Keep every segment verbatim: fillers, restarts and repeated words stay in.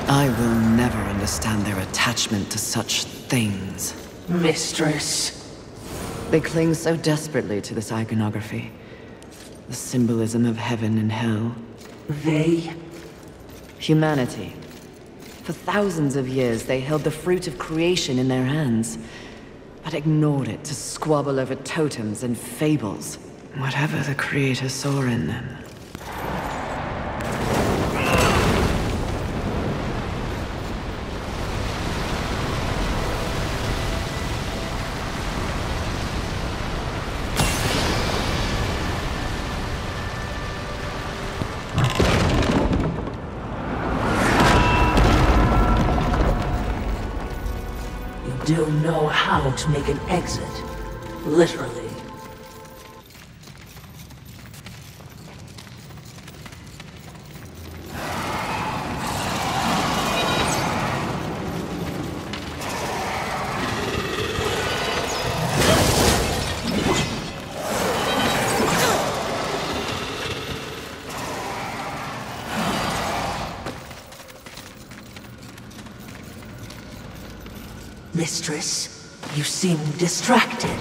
I will never understand their attachment to such things. Mistress. They cling so desperately to this iconography. The symbolism of heaven and hell. They? Humanity. For thousands of years, they held the fruit of creation in their hands, but ignored it to squabble over totems and fables. Whatever the Creator saw in them. Do know how to make an exit. Literally. Mistress, you seem distracted.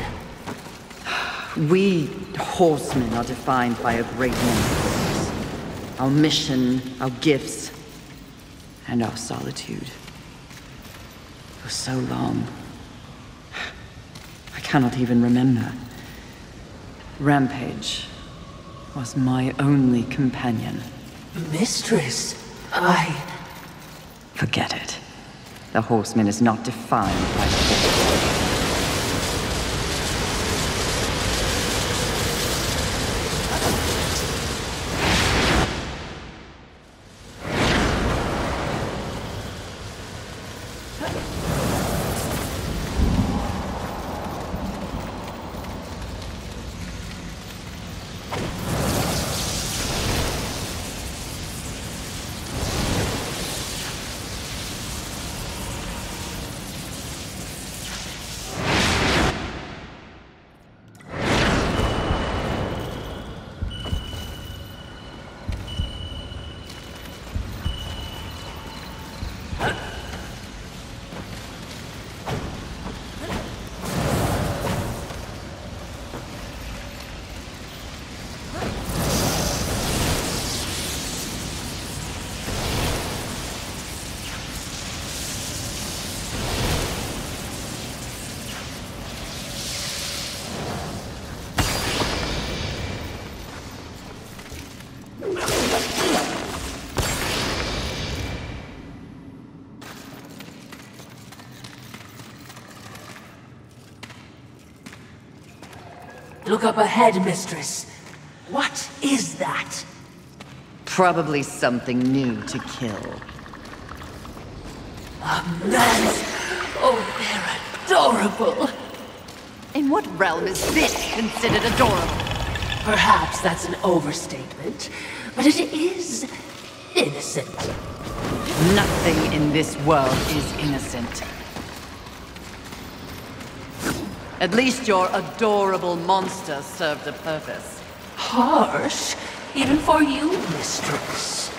We horsemen are defined by a great many things. Our mission, our gifts, and our solitude. For so long, I cannot even remember. Rampage was my only companion. Mistress, I... Forget it. The horseman is not defined by the horse. Look up ahead, Mistress. What is that? Probably something new to kill. A man's... Oh, they're adorable. In what realm is this considered adorable? Perhaps that's an overstatement, but it is innocent. Nothing in this world is innocent. At least your adorable monster served a purpose. Harsh, even for you, Mistress.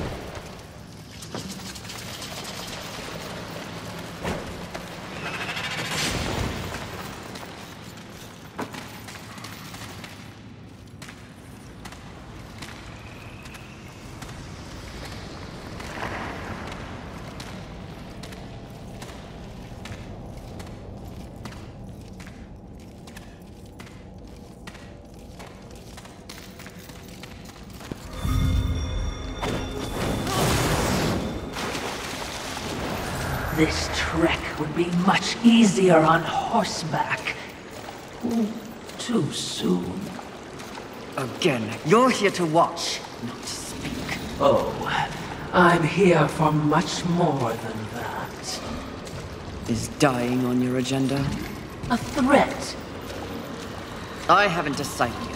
This trek would be much easier on horseback. Ooh, too soon. Again, you're here to watch, not to speak. Oh, I'm here for much more than that. Is dying on your agenda? A threat. I haven't decided yet.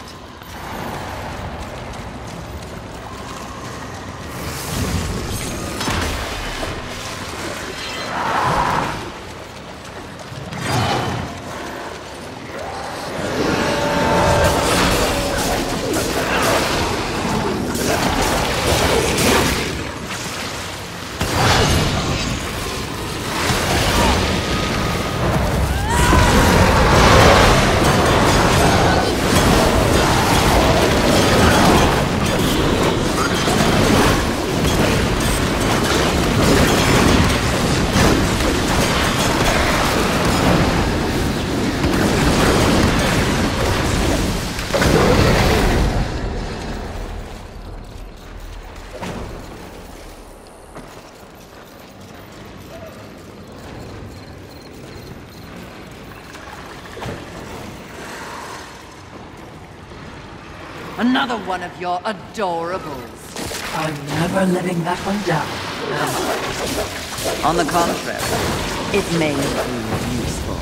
Another one of your adorables. I'm never living that one down. On the contrary, it may prove useful.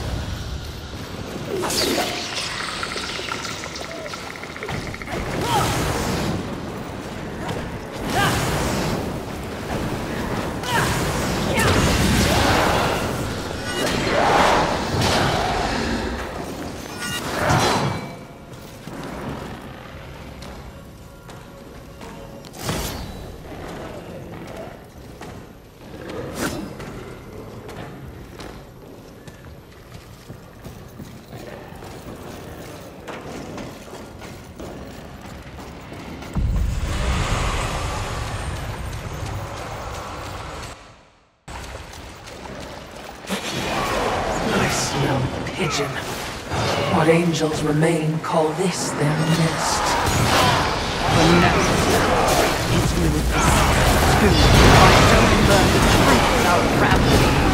Pigeon. What angels remain call this their nest. The nest is with us. Two, I don't learn the truth without gravity.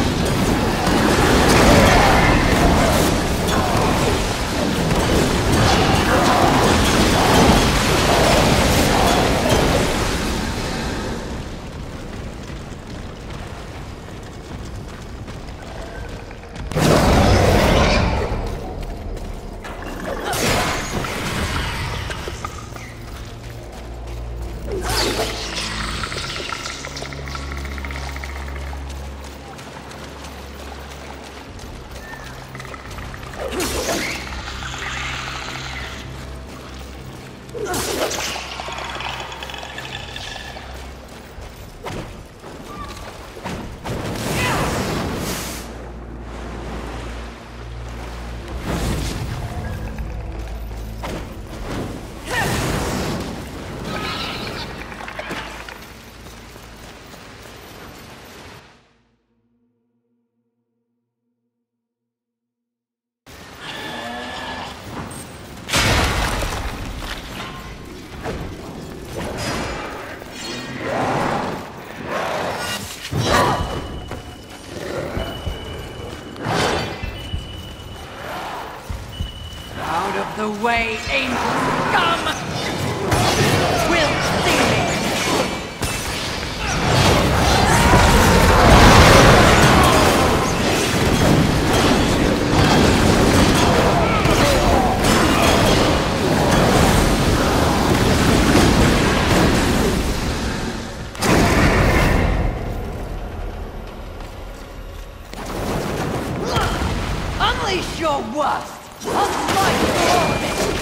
The way angels come will see me. Unleash your worst. I'll strike you all of it!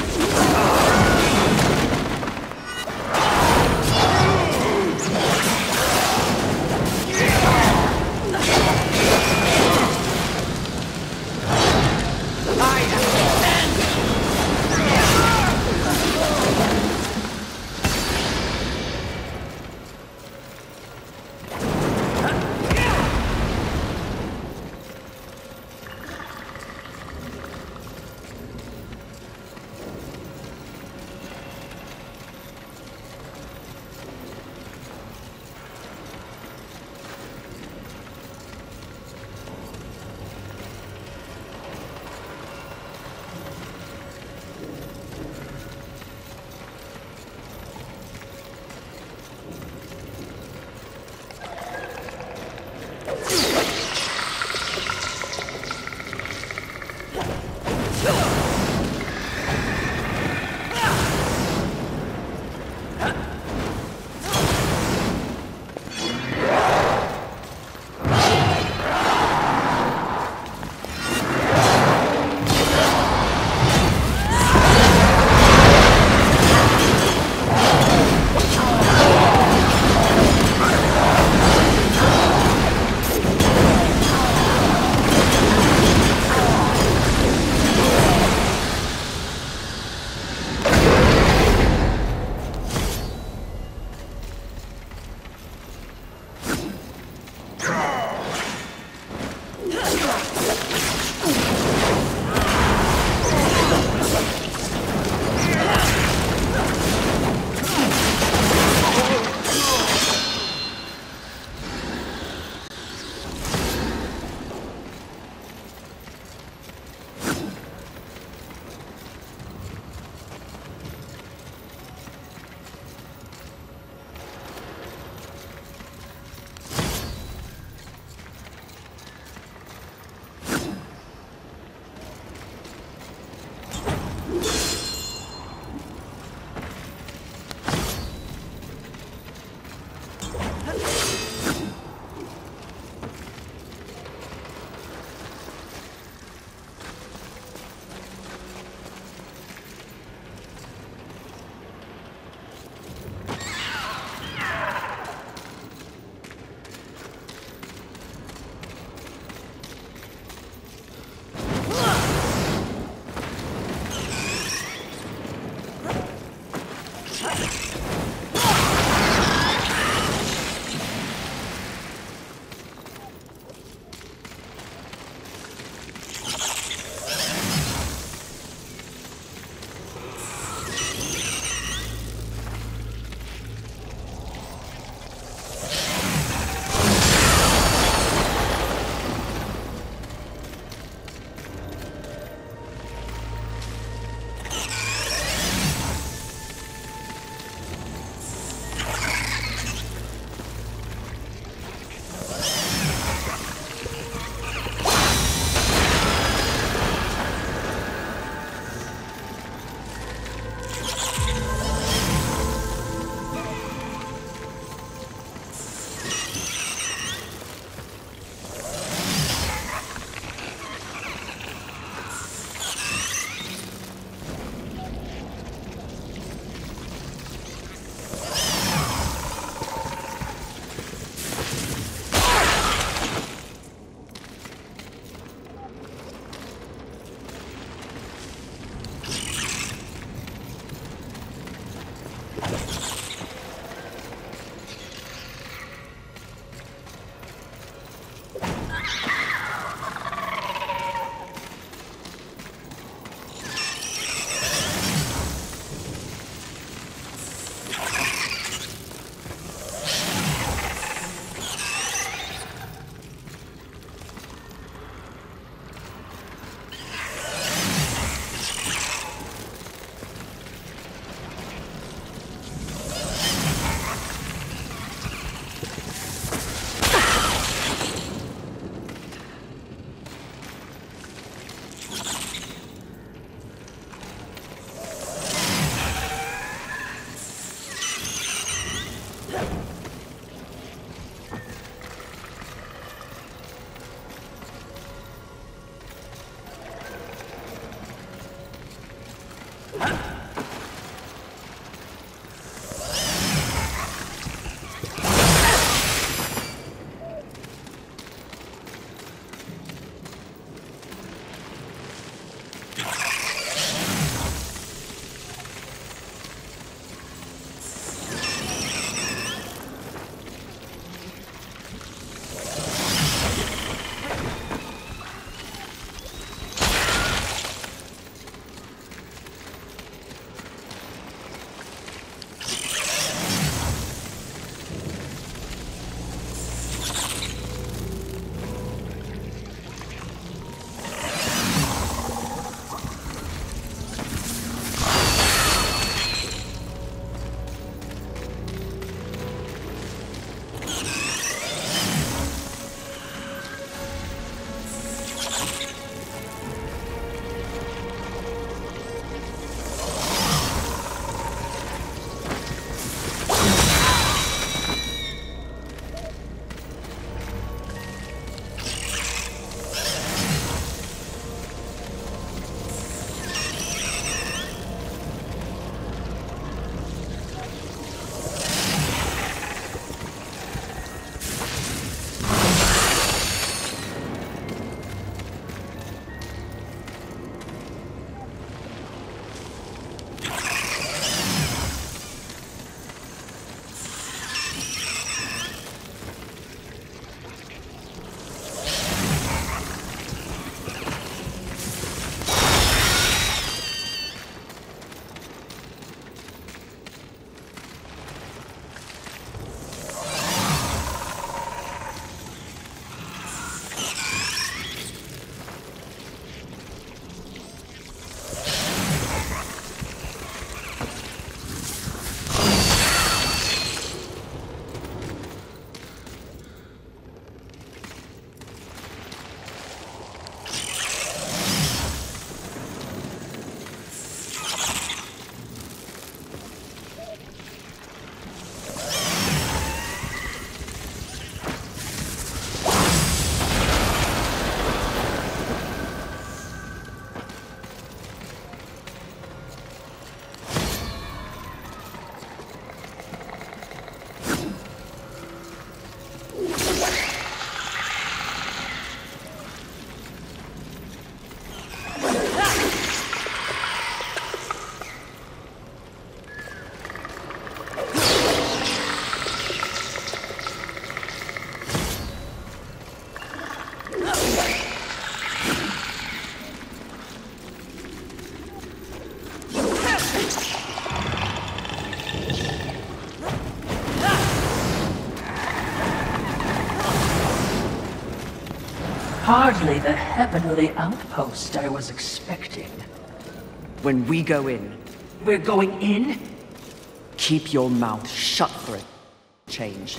hardly the heavenly outpost I was expecting. When we go in, We're going in? keep your mouth shut for a change.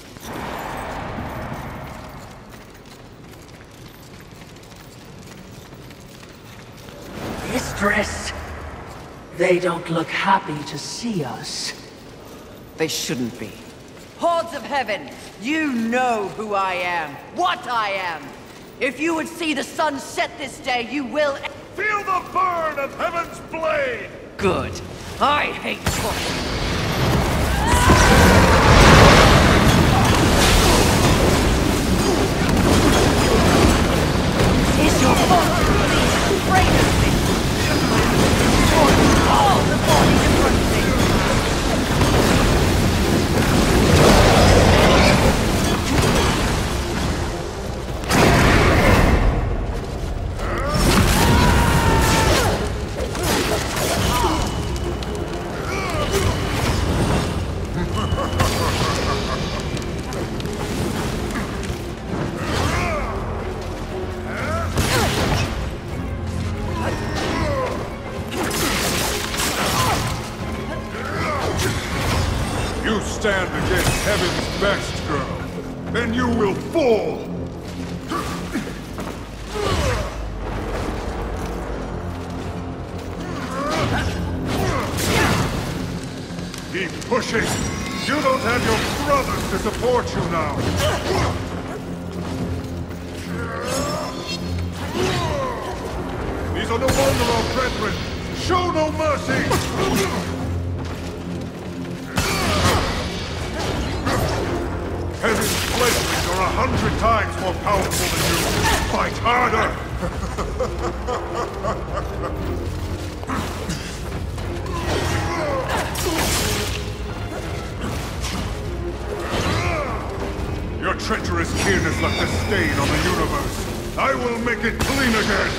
Mistress! They don't look happy to see us. They shouldn't be. Hordes of Heaven, you know who I am, what I am. If you would see the sun set this day, you will... Feel the burn of Heaven's blade! Good. I hate talking. Is your father please afraid of me? For all the bodies in front of me. You stand against Heaven's best, girl. Then you will fall! Keep pushing! You don't have your brothers to support you now! These are no longer our brethren! Show no mercy! Heaven's fledglings are a hundred times more powerful than you! Fight harder! Your treacherous kin has left a stain on the universe. I will make it clean again!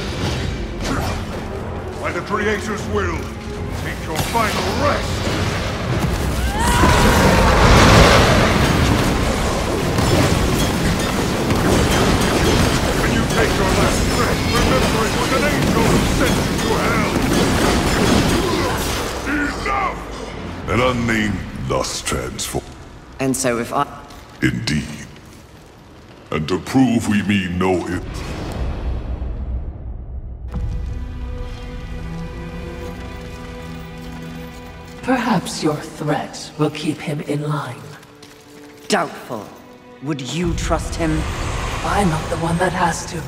By the Creator's will, take your final rest! Take your last breath, remember it was an angel who sent you to hell! Enough! An unnamed lust transform. And so if I... Indeed. And to prove we mean no ill. Perhaps your threat will keep him in line. Doubtful. Would you trust him? I'm not the one that has to.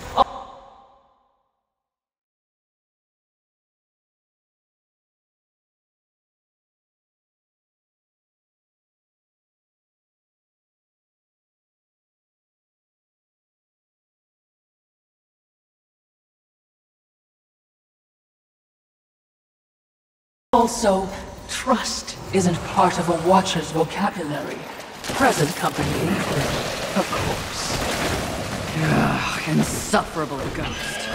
Also, trust isn't part of a Watcher's vocabulary. Present company included, of course. Ugh, insufferable ghost.